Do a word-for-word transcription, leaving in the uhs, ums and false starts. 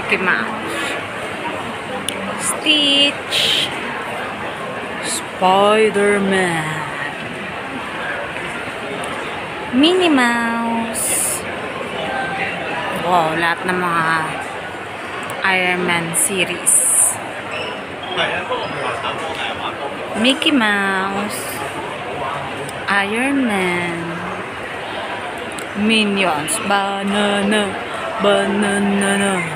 Mickey Mouse, Stitch, Spider-Man, Minnie Mouse. Wow, lahat ng mga Iron Man series. Mickey Mouse, Iron Man, Minions, banana, banana.